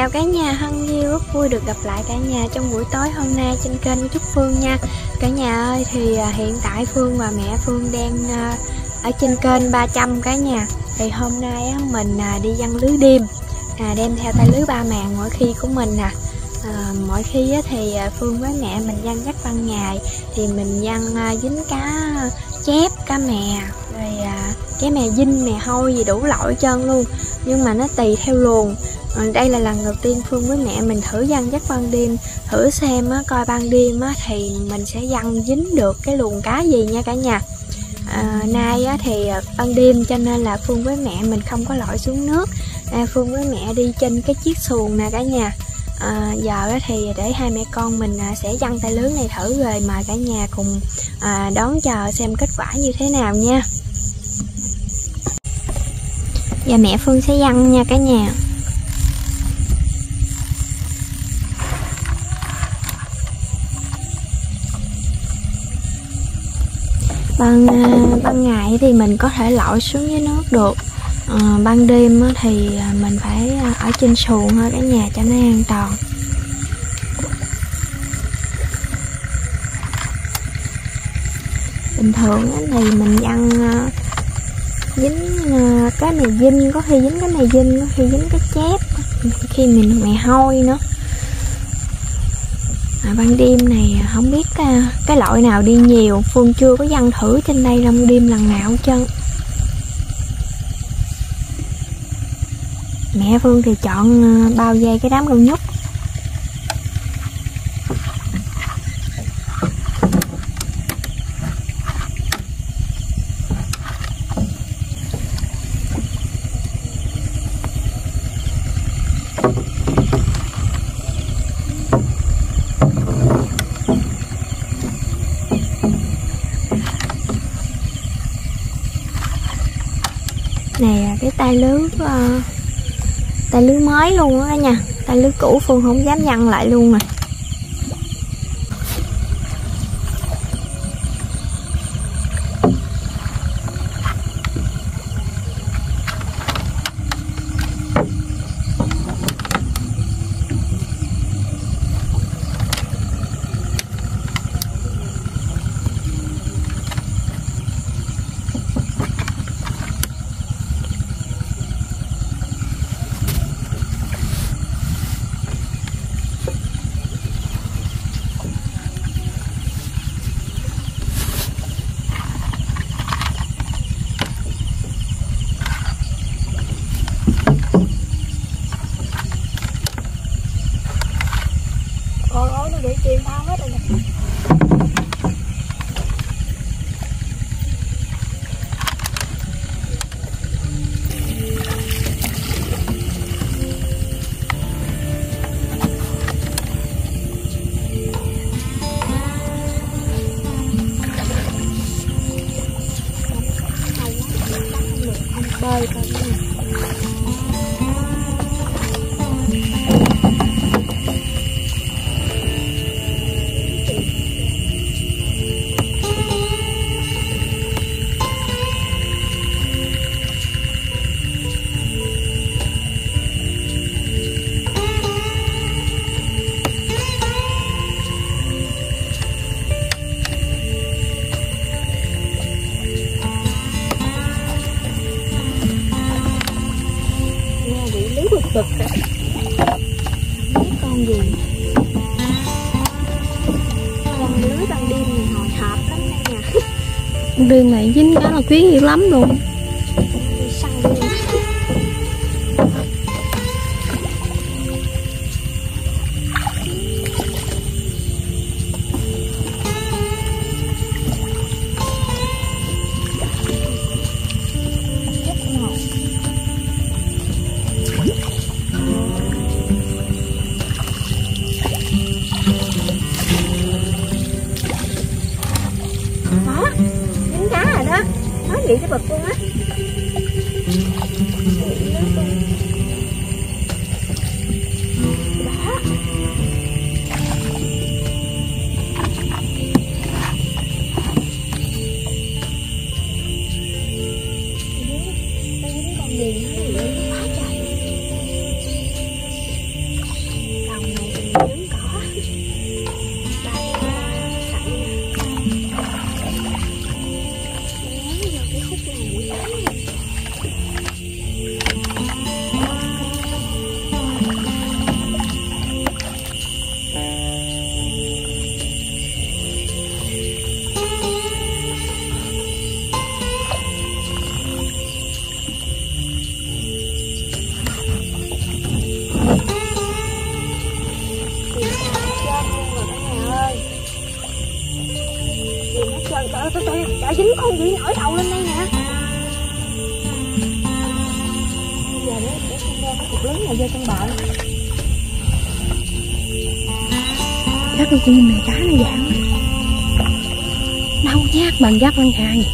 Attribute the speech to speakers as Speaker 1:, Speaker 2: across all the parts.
Speaker 1: chào cả nhà thân yêu, rất vui được gặp lại cả nhà trong buổi tối hôm nay trên kênh của Trúc Phương nha. Cả nhà ơi, thì hiện tại Phương và mẹ Phương đang ở trên kênh 300 cả nhà. Thì hôm nay mình đi giăng lưới đêm, đem theo tay lưới 3 màng mỗi khi của mình nè. Mỗi khi thì Phương với mẹ mình giăng chắc ban ngày thì mình giăng dính cá chép, cá mè, rồi cá mè dinh, mè hôi gì đủ loại hết trơn luôn. Nhưng mà nó tùy theo luồng. Đây là lần đầu tiên Phương với mẹ mình thử giăng chắc ban đêm, thử xem coi ban đêm thì mình sẽ giăng dính được cái luồng cá gì nha cả nhà. Nay thì ban đêm cho nên là Phương với mẹ mình không có lội xuống nước. Phương với mẹ đi trên cái chiếc xuồng nè cả nhà. Giờ thì để hai mẹ con mình sẽ giăng tay lưới này thử, rồi mời cả nhà cùng đón chờ xem kết quả như thế nào nha. Và mẹ Phương sẽ giăng nha cả nhà. Ban ngày thì mình có thể lội xuống dưới nước được, ban đêm thì mình phải ở trên xuồng thôi cả nhà cho nó an toàn. Bình thường thì mình giăng dính cái này dinh, có khi dính cái này dinh, có khi dính cái chép, khi mình mè hôi nữa. Ban đêm này không biết cái loại nào đi nhiều, Phương chưa có giăng thử trên đây ban đêm lần nào hết trơn. Mẹ Phương thì chọn bao dây cái đám con nhúc. Này cái tay lưới mới luôn á cả nhà, tay lưới cũ Phương không dám giăng lại luôn nè. Nó bị chìm bao hết rồi nè. Bơi coi nha. Bực rồi. Không biết con gì. Con lưới ban đêm này hồi hộp lắm đây nha.
Speaker 2: Ban đêm này dính cá là quý dữ lắm luôn.
Speaker 1: Đi săn đi. Đó, dính cá rồi đó. Nói vậy cái bực luôn á. Đó. Đây con gì nó quá trời. Trời dính con gì nổi đầu lên đây nè. Giờ để con đem cái cục lớn này vô trong bờ.
Speaker 2: Chắc con chim này cá nó dạng đâu giác bằng giác lăng hàng.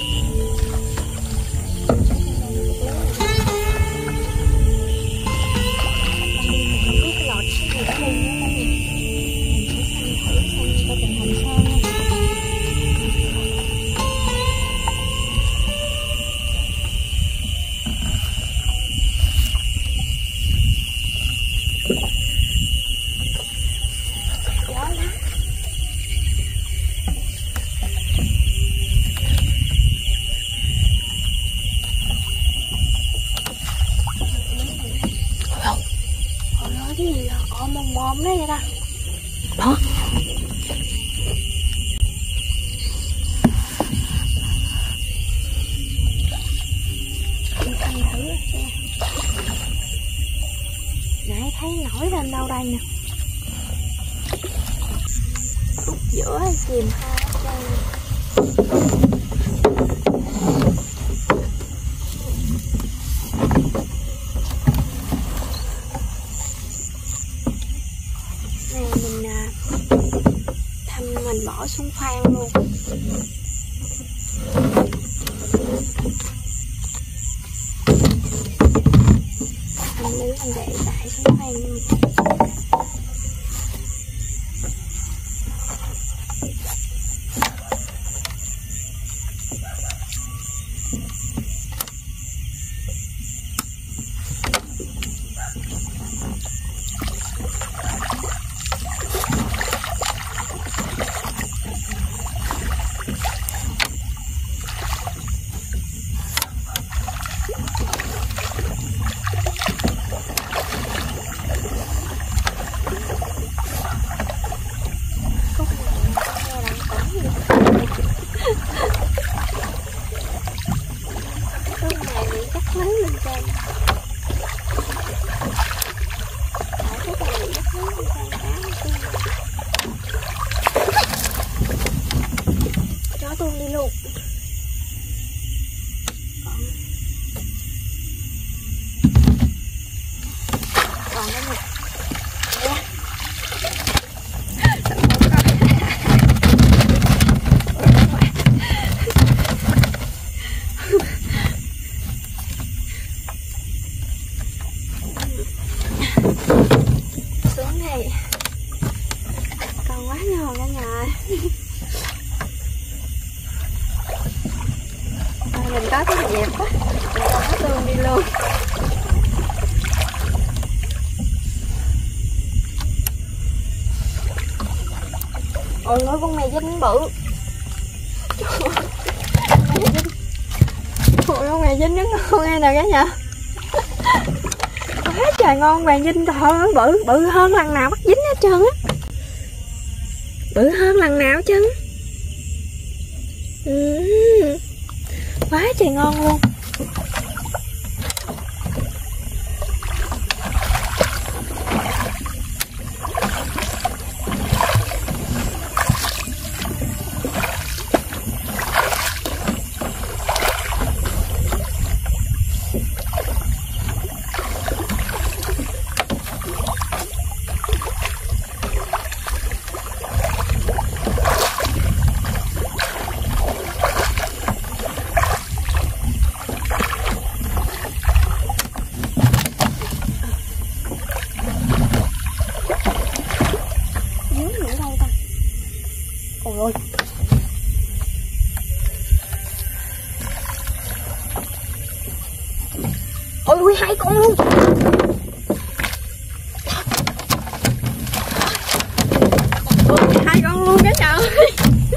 Speaker 1: Cái gì mồm mồm đó vậy ta?
Speaker 2: Đó.
Speaker 1: Ăn thử xem. Nãy thấy nổi lên đâu đây nè. Khúc giữa chìm hai chân. Mình bỏ xuống khoang luôn. Anh lưới anh để tại xuống khoang luôn. Chó tuôn đi luôn. Còn cái này xuống này còn quá nhiều cả nhà. Mình có cái dẹp á, mình cho nó tương đi luôn. Ôi nói con này dính bự. Ôi con này dính rất ngon nghe nè cả nhà. Quá trời ngon vàng dính thôi, bự hơn lần nào bắt dính hết trơn á. Bự hơn lần nào chứ. Quá trời ngon luôn. Ôi ôi ôi hai con luôn. Ôi, hai con luôn cả trời ơi.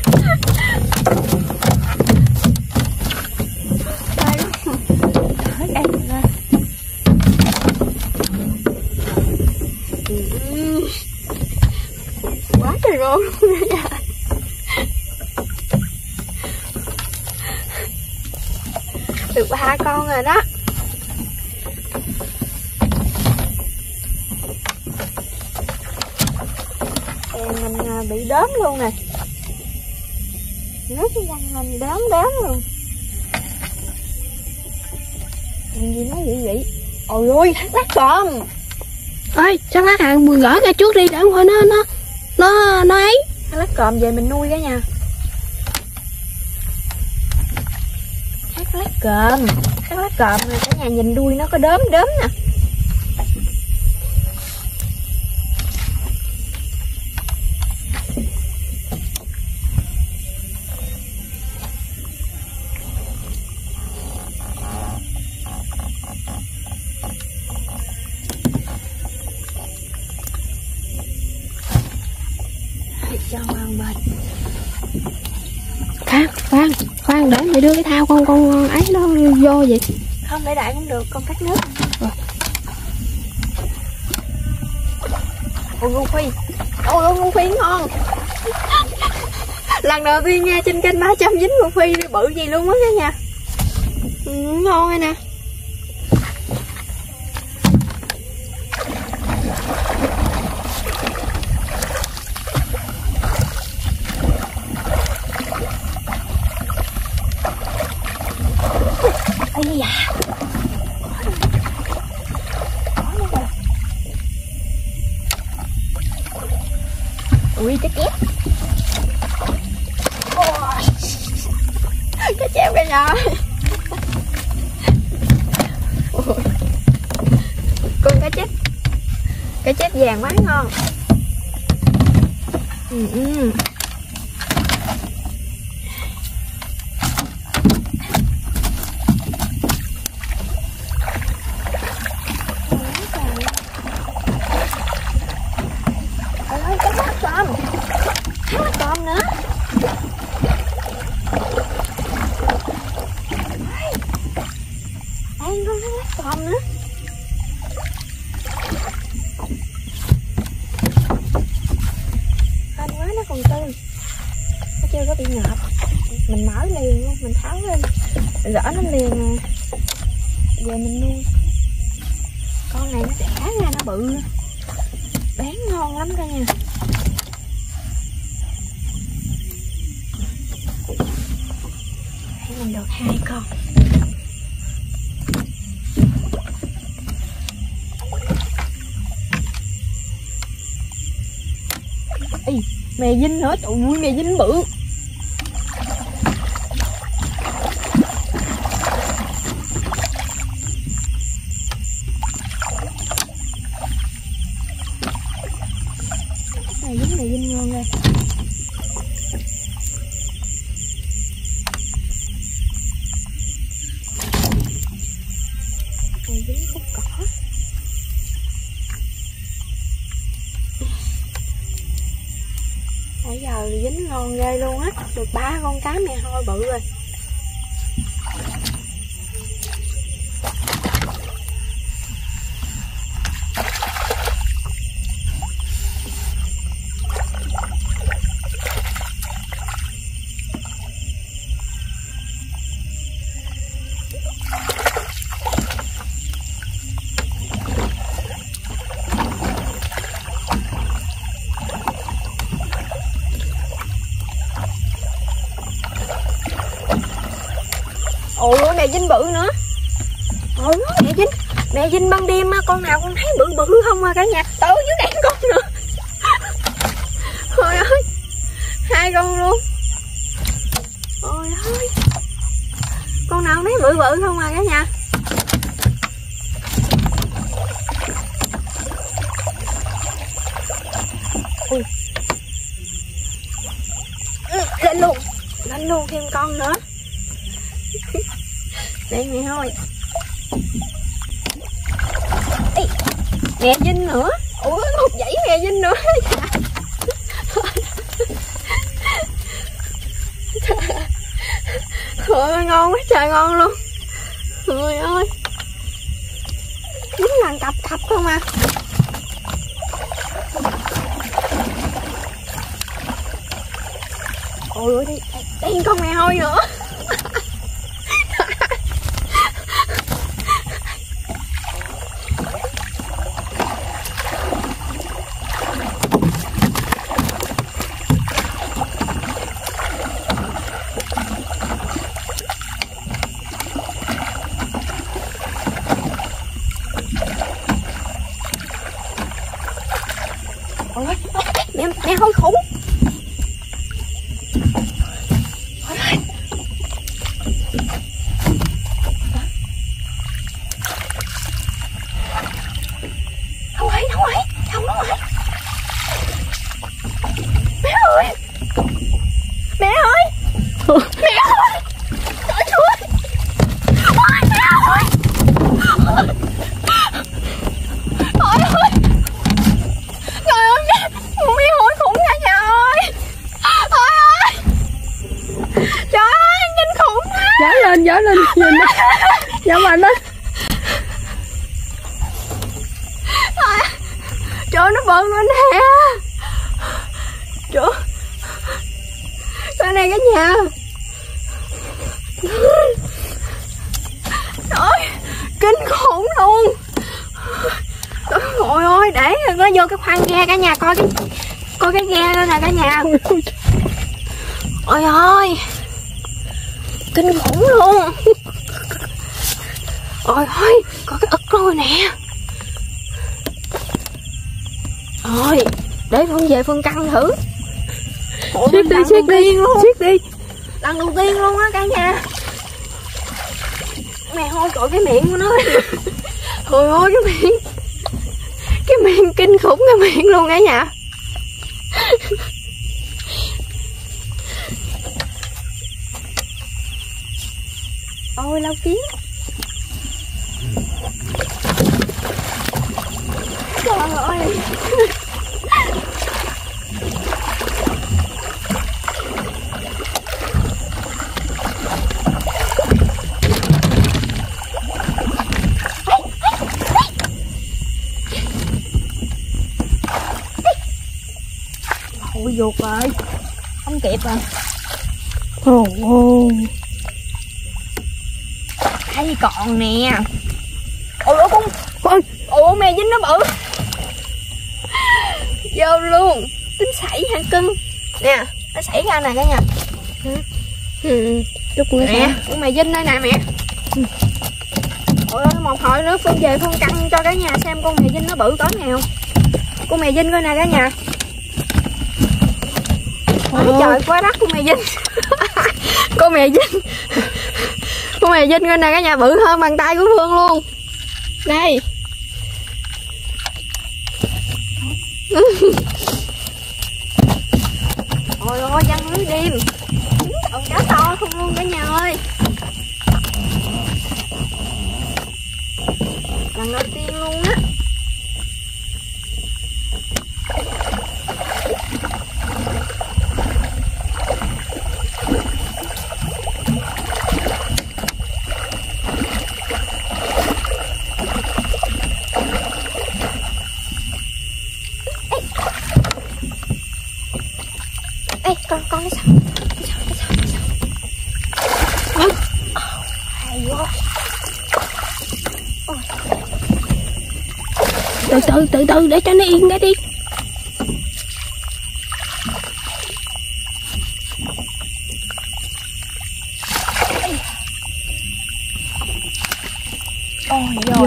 Speaker 1: Quá trời ngon luôn cả nhà. Được 3 con rồi đó. Mình bị đốm luôn nè. Rớt cái răng mình đớm luôn. Làm gì nó vậy? Ôi ôi, lát còm.
Speaker 2: Ơi, sao lát hàng mùi gỡ ra trước đi, để không thôi nó ấy.
Speaker 1: Lát còm về mình nuôi cả nhà. Lát còm này cả nhà nhìn đuôi nó có đốm nè. Cho ngon bệt.
Speaker 2: Khoan để mày đưa cái thao con ấy nó vô vậy.
Speaker 1: Không, để đại cũng được, con cắt nước. Ôi ngu phi. Ôi ngu phi ngon. Lần đầu tiên nha trên kênh 300 dính ngu phi bự gì luôn á cả nhà. Ngon rồi nè. Ây da. Ui cái chép. Cái chép cả nhà. Con cá chép vàng quá ngon. Ôi cái lát còm nữa. Ăn con lát còm nữa. Hên quá nó còn tươi, nó chưa có bị ngợp. Mình mở liền luôn, mình tháo lên rỡ nó liền nè. Giờ mình nuôi con này nó đẻ ra nó bự, bán ngon lắm cả nhà. Mình được 2 con. Ê, mè dinh nữa, trời ơi mè dinh bự. Mè dinh ngon rồi. Mè dinh cúc cỏ. Bây giờ dính ngon ghê luôn á, được 3 con cá mè hôi bự rồi. Ôi mè dinh bự nữa. Ôi mè dinh ban đêm á, con nào con thấy bự không à cả nhà. Tới dưới đèn con nữa. Trời ơi, 2 con luôn. Ôi ơi, con nào thấy bự không à cả nhà. Ui. Lên luôn thêm con nữa. Đây mẹ thôi. Ê, mẹ dinh nữa. Ủa một dãy mẹ dinh nữa. Trời ơi ngon quá trời ngon luôn. Trời ơi, dính là cặp không à. Ôi ơi, đây con mè hôi nữa.
Speaker 2: lên nhìn đó. Dở mạnh đó.
Speaker 1: Trời nó bận lên nè. Trời. Cái này cả nhà. Trời, kinh khủng luôn. Trời ơi, để nó vô cái khoang ghe cả nhà coi cái ghe đó nè cả nhà. Ôi ơi, kinh khủng luôn. Ôi ơi, có cái ức rồi nè. Rồi, để Phương về Phương căng thử.
Speaker 2: Siết đi.
Speaker 1: Lần đầu tiên luôn á cả nhà. Mẹ ơi, trời cái miệng của nó. Trời ơi cái miệng kinh khủng cái miệng luôn cả nhà. Ôi lau kiến. Trời ơi. Ôi ruột rồi. Không kịp rồi.
Speaker 2: Ồ.
Speaker 1: Đây còn nè. Ôi con. Ủa mè dính nó bự. Vô luôn. Tính sảy hả cưng. Nè, nó sảy ra nè cả nhà.
Speaker 2: Chút nữa
Speaker 1: nè, con mè dính đây nè mẹ. Ôi ơi, một hồi nữa Phương về Phương căng cho cả nhà xem con mè dính nó bự cỡ nào. Con mè dính coi nè cả nhà. Ôi trời, quá đắt con mè dính. Con mè dính. Con mè dính coi nè cả nhà, bự hơn bàn tay của Phương luôn. Đây. Ôi ôi, văn lưới đêm. Con cá to không luôn cả nhà ơi. Lần đầu tiên luôn á. Ê, con cái sao? Hay quá.
Speaker 2: Từ từ để cho nó yên cái đi.
Speaker 1: Ôi rồi.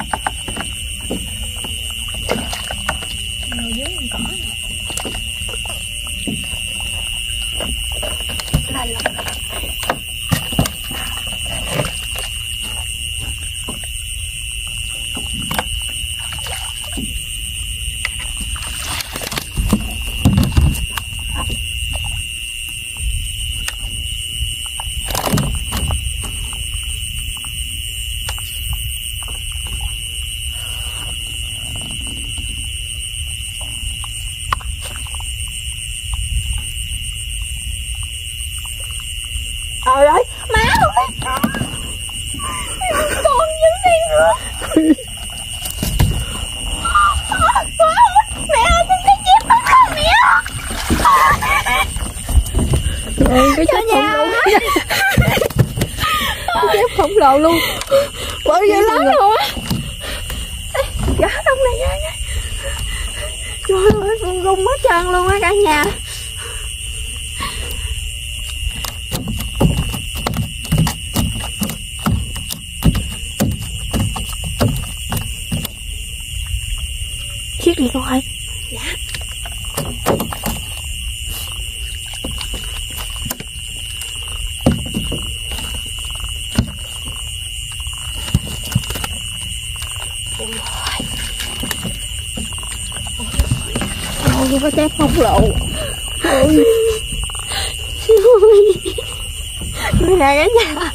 Speaker 1: Trời ơi, má ơi. Con dữ đi nữa. Mẹ ơi, con cái chép đó mẹ.
Speaker 2: Ôi, cái chép khổng lồ. Cái chép khổng lồ luôn.
Speaker 1: Bự dữ lắm luôn á. Gã đông này nha. Trời ơi, con rung hết trơn luôn á cả nhà.
Speaker 2: Chiếc đi con ơi.
Speaker 1: Dạ.
Speaker 2: Ôi, có chép khổng lồ. Ôi.
Speaker 1: Người này cả nhà.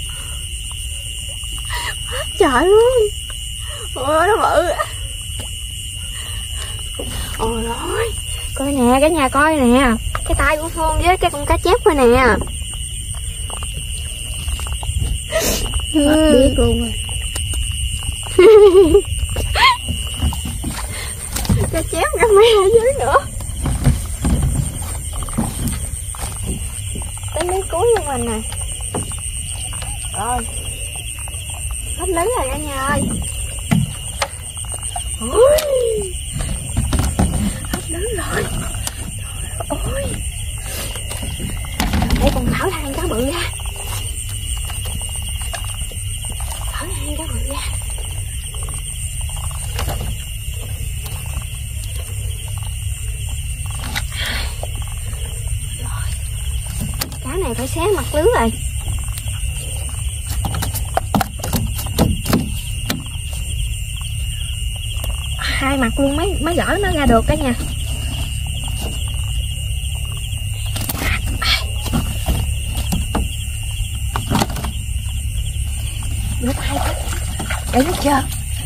Speaker 1: Trời luôn. Ôi nó bự. Ôi ơi. Coi nè cả nhà coi nè. Cái tay của Phương với cái con cá chép coi nè.
Speaker 2: Biết luôn rồi.
Speaker 1: Cho chéo camera ở dưới nữa. Tới miếng cuối của mình nè. Rồi. Hết lưới rồi cả nhà ơi. Ôi. Hết lưới rồi. Ôi. Để con thở hai cá bự ra. Thở hai cá bự ra. Rồi. Cá này phải xé mặt lưới rồi. Hai mặt luôn mới gỡ nó ra được cả nhà. Nước hai cái để nó chưa.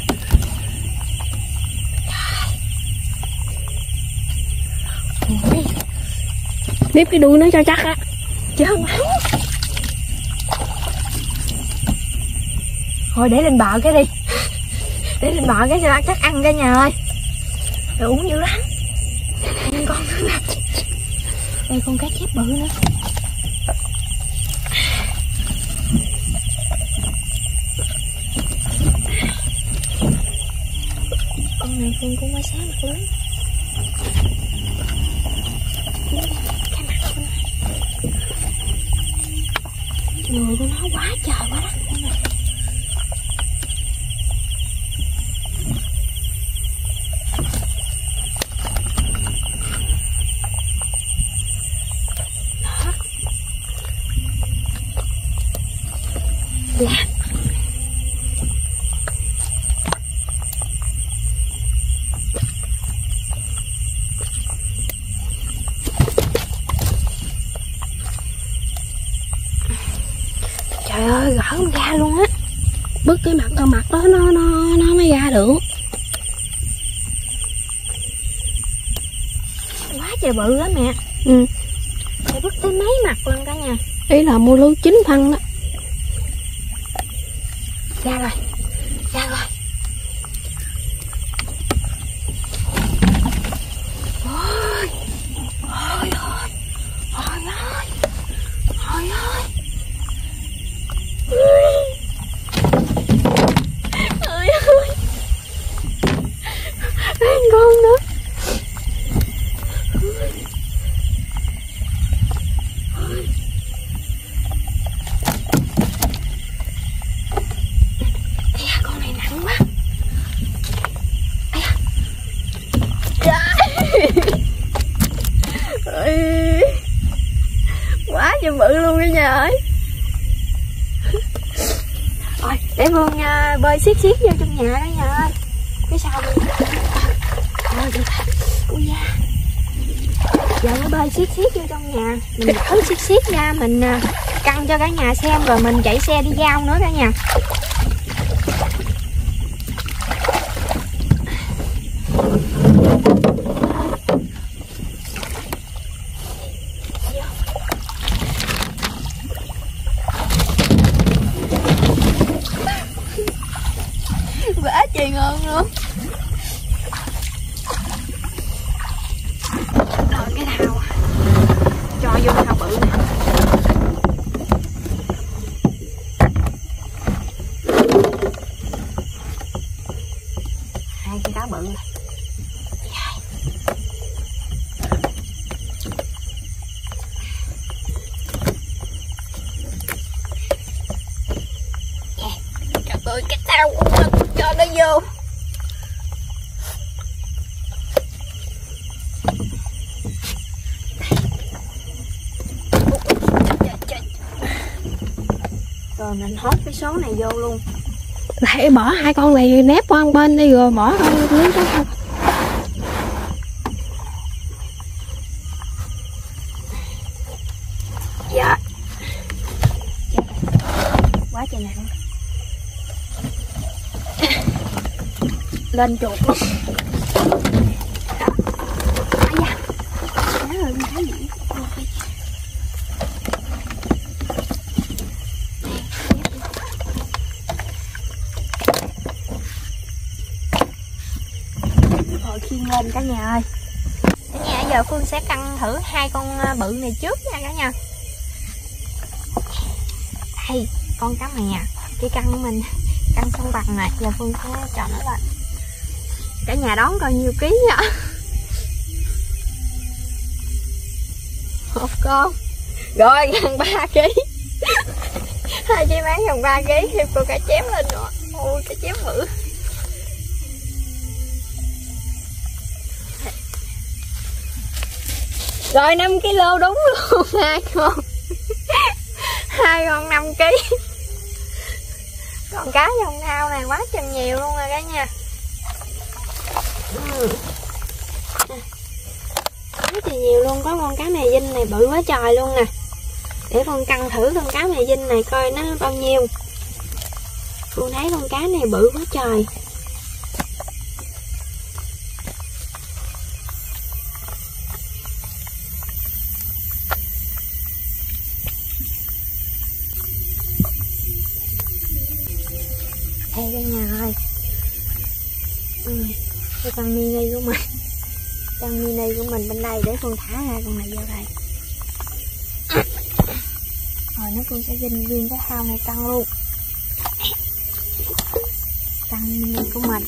Speaker 2: Nếp cái đuôi nó cho chắc á.
Speaker 1: Chứ không lắm. Thôi để lên bờ cái đi. Để lên bờ cái cho chắc ăn cả nhà ơi. Rồi uống dữ lắm. Đây con nữa nè. Đây con cá chép bự nữa. Con này Phương cũng mới xé mặt lưới. Cái mặt của nó. Người của nó quá trời quá đất. Dạ. Trời ơi, gỡ không ra luôn á.
Speaker 2: Bứt cái mặt đó nó mới ra được.
Speaker 1: Quá trời bự á mẹ.
Speaker 2: Ừ.
Speaker 1: Phải bứt tới mấy mặt luôn cả nhà.
Speaker 2: Ý là mua lưới 9 phân đó.
Speaker 1: Ra rồi. Ra rồi. Ôi. Ôi ơi. Ôi ơi. Ôi ơi. Ôi ơi. Hai con nữa. Con này nặng quá. Quá trời bự luôn cả nhà ơi. Rồi để Phương bơi xiết vô trong nhà đó nhà ơi. Cái sao đi. Rồi đi. Ui da. Giờ nó bơi xiết vô trong nhà. Mình gỡ xiết ra mình căng cho cả nhà xem rồi mình chạy xe đi giao nữa cả nhà. Quá trời ngon luôn. Rồi cái thau cho vô thau bự nè. Hai cái cá bự này. Trời ơi cái thau cho nó vô. Rồi mình hốt cái số này vô luôn.
Speaker 2: Lại bỏ hai con này nép qua một bên đi rồi bỏ con lưới đó không.
Speaker 1: Dạ. Quá trời nặng. Lên chuột luôn. Ai da. Má ơi, mình thấy gì? lên cả nhà ơi. Cả nhà giờ Phương sẽ cân thử hai con bự này trước nha cả nhà. Đây, con cá mè, cái cân của mình cân xong bằng này, giờ Phương sẽ cho nó lên. Cả nhà đón coi nhiêu ký vậy? Một con rồi gần 3 kg. Hai chị bán gần 3 kg, thêm cô cá chém lên rồi. Ôi cá chém bự. Rồi 5 kg đúng luôn, hai con. Hai con 5 kg. Con cá trong thao này quá chừng nhiều luôn rồi cả nhà. Quá trời nhiều luôn, có con cá mè dinh này bự quá trời luôn nè. Để con cân thử con cá mè dinh này coi nó bao nhiêu. Con thấy con cá này bự quá trời. Đây cả nhà ơi. Cái con mini của mình. Con mini của mình bên đây để Phương thả ra con này vô đây. Rồi nó Phương sẽ dinh nguyên cái thao này cân luôn. Cân mini của mình.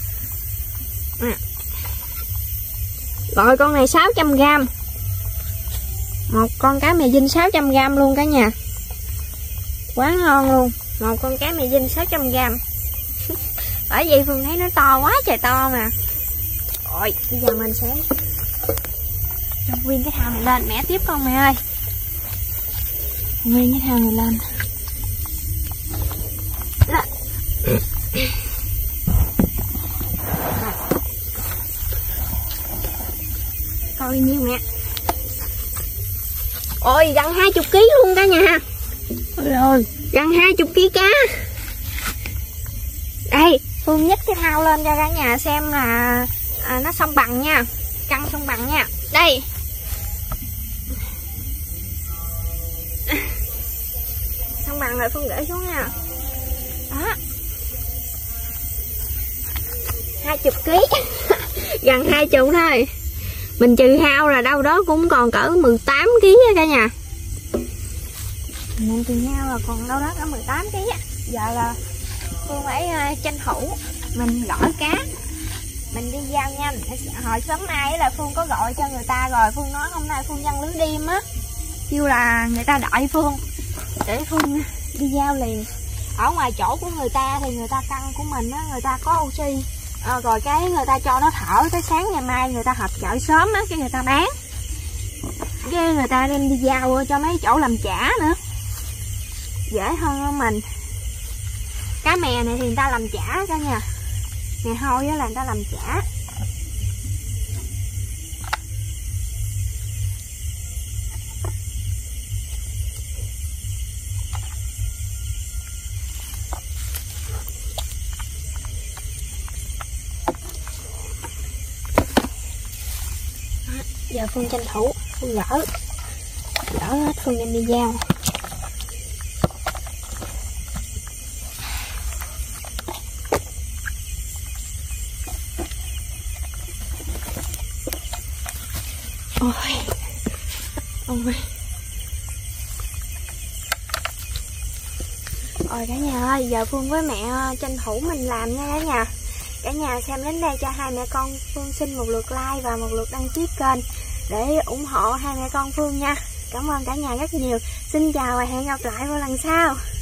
Speaker 1: Rồi con này 600g. Một con cá mè dinh 600g luôn cả nhà. Quá ngon luôn. Một con cá mè dinh 600g. Bởi vì Phương thấy nó to quá trời to mà. Rồi bây giờ mình sẽ cho nguyên cái thao này lên. Mẹ tiếp con mẹ ơi. Nguyên cái thao này lên. Coi nhiêu mẹ. Ôi gần 20 kg luôn cả nhà. Rồi gần 20 kg cá. Đây Phương nhích cái thao lên cho cả nhà xem là nó xong bằng nha. Cân xong bằng nha. Đây. Xong bằng rồi Phương để xuống nha. Đó. 20 kg. Gần 20 thôi. Mình trừ hao là đâu đó cũng còn cỡ 18 kg á cả nhà. Mình trừ hao là còn đâu đó cỡ 18 kg á. Giờ là Phương phải tranh thủ mình gỏi cá, mình đi giao nhanh. Hồi sớm nay là Phương có gọi cho người ta rồi, Phương nói hôm nay Phương giăng lưới đêm á, kêu là người ta đợi Phương để Phương đi giao liền. Ở ngoài chỗ của người ta thì người ta cân của mình á, người ta có oxy rồi cái người ta cho nó thở tới sáng ngày mai người ta họp chợ sớm á, cái người ta bán, cái người ta đem đi giao cho mấy chỗ làm chả nữa, dễ hơn hơn mình. Cá mè này thì người ta làm chả cả nhà, mè hôi á là người ta làm chả. Giờ Phương tranh thủ Phương gỡ hết Phương đem đi giao. Ôi. Rồi cả nhà ơi, giờ Phương với mẹ tranh thủ mình làm nha cả nhà. Cả nhà xem đến đây cho hai mẹ con Phương xin một lượt like và một lượt đăng ký kênh để ủng hộ hai mẹ con Phương nha. Cảm ơn cả nhà rất nhiều. Xin chào và hẹn gặp lại vào lần sau.